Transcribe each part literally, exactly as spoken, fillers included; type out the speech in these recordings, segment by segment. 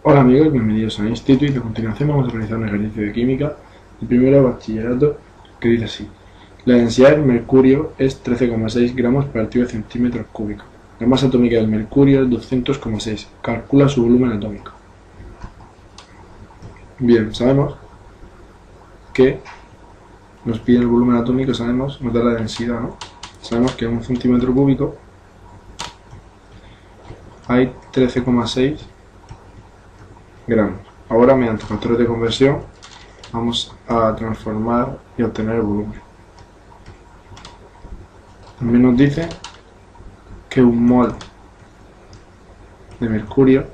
Hola amigos, bienvenidos a Instituto y a continuación vamos a realizar un ejercicio de química de primero de bachillerato que dice así: la densidad del mercurio es trece coma seis gramos por artículo de centímetros cúbicos. La masa atómica del mercurio es doscientos coma seis. Calcula su volumen atómico. Bien, sabemos que nos pide el volumen atómico, sabemos, nos da la densidad, ¿no? Sabemos que en un centímetro cúbico hay trece coma seis gramos. Ahora, mediante factores de conversión, vamos a transformar y obtener el volumen. También nos dice que un mol de mercurio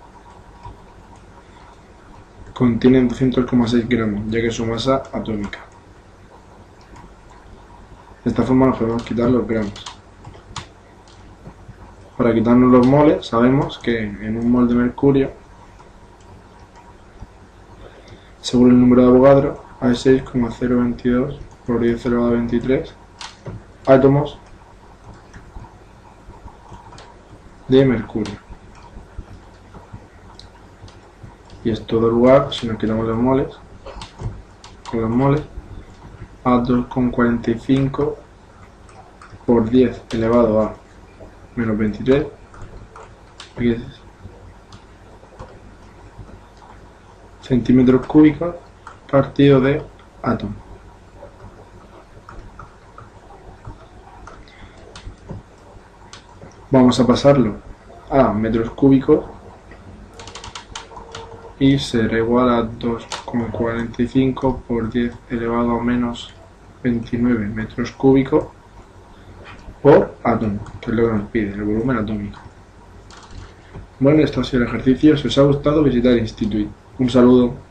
contiene doscientos coma seis gramos, ya que es su masa atómica. De esta forma nos podemos quitar los gramos. Para quitarnos los moles, sabemos que en un mol de mercurio, según el número de Avogadro, hay seis coma cero veintidós por diez elevado a veintitrés átomos de mercurio. Y es todo lugar, si nos quitamos los moles, con los moles, a dos coma cuarenta y cinco por diez elevado a menos veintitrés, aquí es centímetros cúbicos partido de átomo. Vamos a pasarlo a metros cúbicos y será igual a dos coma cuarenta y cinco por diez elevado a menos veintinueve metros cúbicos por átomo, que es lo que nos pide, el volumen atómico. Bueno, esto ha sido el ejercicio. Si os ha gustado, visitar Instituto. Un saludo.